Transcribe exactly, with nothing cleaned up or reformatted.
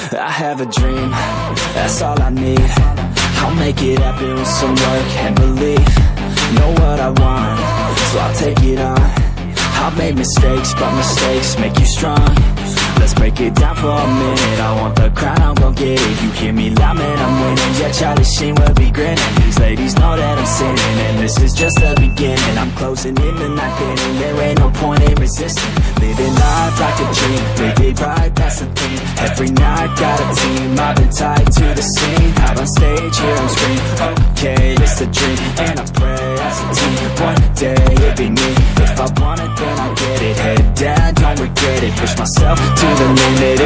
I have a dream, that's all I need. I'll make it happen with some work and belief. Know what I want, so I'll take it on. I've made mistakes, but mistakes make you strong. Let's break it down for a minute. I want the crown, I'm gon' get it. You hear me loud, man, I'm winning. Yeah, Charlie Sheen will be grinning. These ladies know that I'm sinning, and this is just the beginning. I'm closing in the night inning. There ain't no point in resisting. Living life like a dream, live it right, that's the thing. Every night, got a team, I've been tied to the scene. Out on stage, here I'm screaming. Okay, it's a dream, and I pray as a team. One day, it'll be me. If I want it, then I'll get it. Head down, don't regret it. Push myself to the limit,